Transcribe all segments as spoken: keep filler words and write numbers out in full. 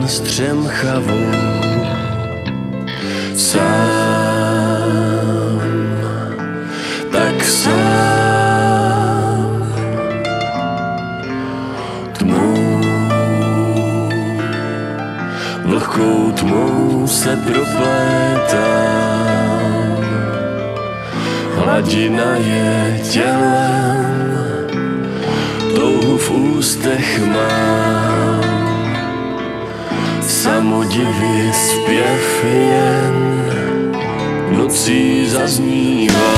střemchavou. Sám, tak sám, tmou, vlhkou tmou se proplétám. Hladina je tělem, touhu v ústech mám. Samodivý zpěv jen nocí zaznívá.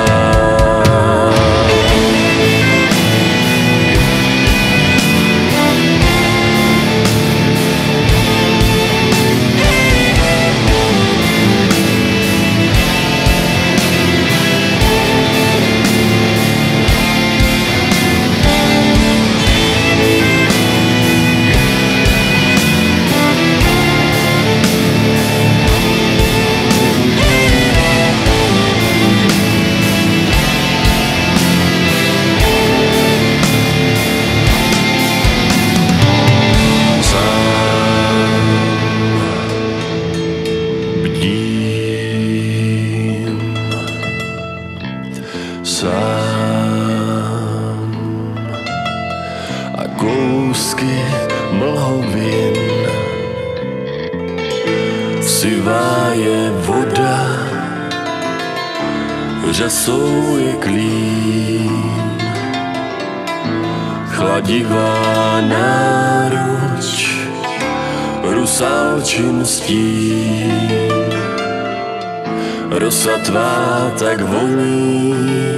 Sám a kousky mlhovin, sivá je voda, řasou je klín, chladivá náruč, rusálčin stín. Rosa tvá tak voní,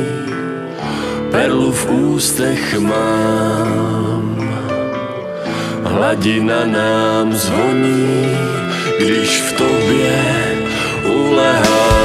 perlu v ústech mám. Hladina nám zvoní, když v tobě ulehám.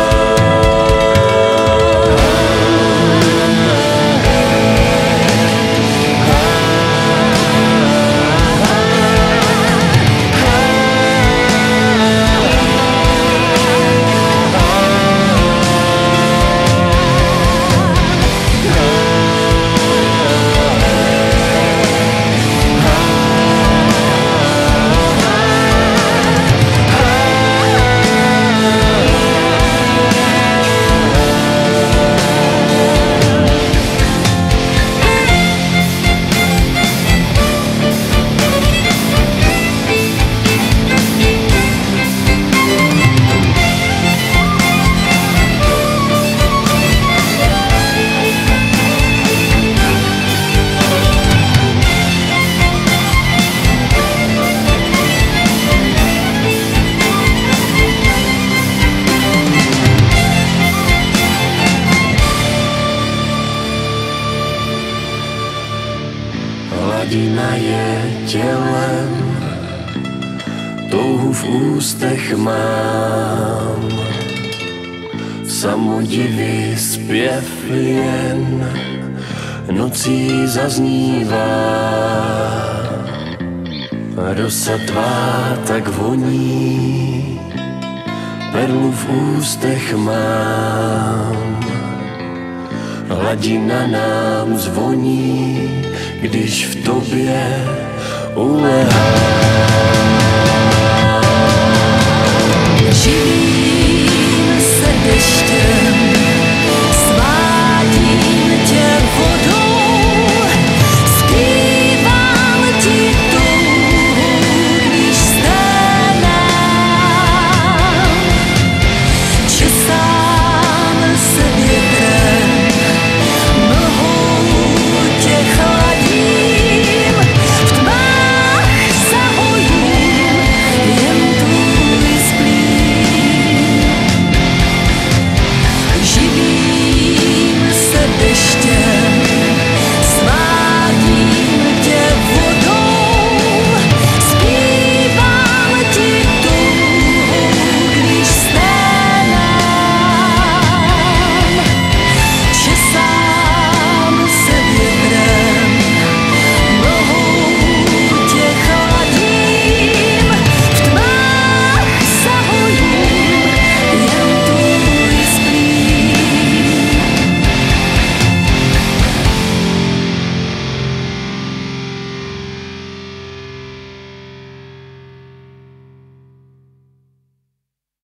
Hladina je tělem, touhu v ústech mám. Samodivý zpěv jen nocí zaznívá. Rosa tvá tak voní, perlu v ústech mám. Hladina nám zvoní, když v tobě ulehám.